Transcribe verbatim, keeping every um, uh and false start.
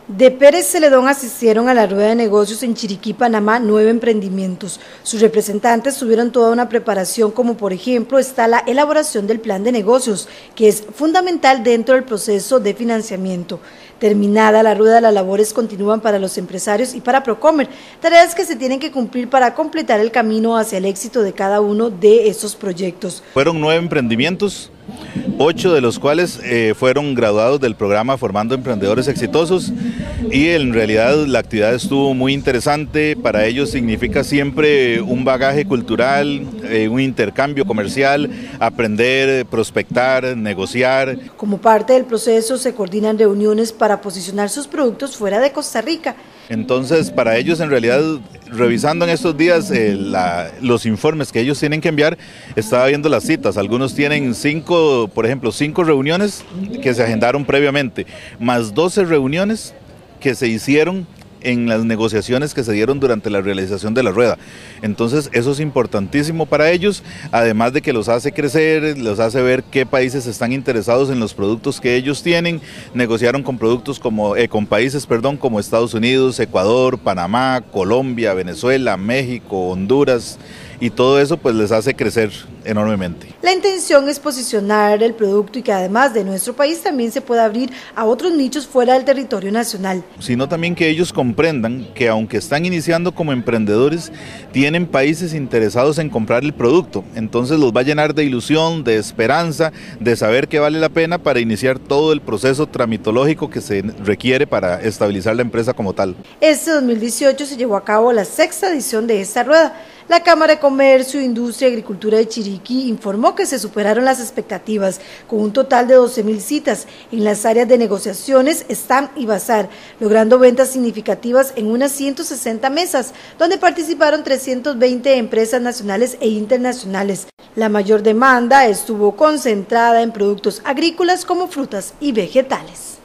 De Pérez Celedón asistieron a la rueda de negocios en Chiriquí, Panamá, nueve emprendimientos. Sus representantes tuvieron toda una preparación, como por ejemplo está la elaboración del plan de negocios, que es fundamental dentro del proceso de financiamiento. Terminada la rueda, las labores continúan para los empresarios y para Procomer, tareas que se tienen que cumplir para completar el camino hacia el éxito de cada uno de estos proyectos. Fueron nueve emprendimientos, ocho de los cuales eh, fueron graduados del programa Formando Emprendedores Exitosos, y en realidad la actividad estuvo muy interesante. Para ellos significa siempre un bagaje cultural, eh, un intercambio comercial, aprender, prospectar, negociar. Como parte del proceso se coordinan reuniones para posicionar sus productos fuera de Costa Rica. Entonces, para ellos en realidad, revisando en estos días eh, la, los informes que ellos tienen que enviar, estaba viendo las citas. Algunos tienen cinco, por ejemplo, cinco reuniones que se agendaron previamente, más doce reuniones que se hicieron en las negociaciones que se dieron durante la realización de la rueda. Entonces eso es importantísimo para ellos, además de que los hace crecer, los hace ver qué países están interesados en los productos que ellos tienen. Negociaron con productos como, eh, con países perdón, como Estados Unidos, Ecuador, Panamá, Colombia, Venezuela, México, Honduras, y todo eso pues les hace crecer enormemente. La intención es posicionar el producto y que además de nuestro país también se pueda abrir a otros nichos fuera del territorio nacional. Sino también que ellos comprendan que aunque están iniciando como emprendedores, tienen países interesados en comprar el producto. Entonces los va a llenar de ilusión, de esperanza, de saber que vale la pena para iniciar todo el proceso tramitológico que se requiere para estabilizar la empresa como tal. Este dos mil dieciocho se llevó a cabo la sexta edición de esta rueda. La Cámara de Comercio, Industria y Agricultura de Chiriquí informó que se superaron las expectativas con un total de doce mil citas en las áreas de negociaciones, stand y bazar, logrando ventas significativas en unas ciento sesenta mesas, donde participaron trescientas veinte empresas nacionales e internacionales. La mayor demanda estuvo concentrada en productos agrícolas como frutas y vegetales.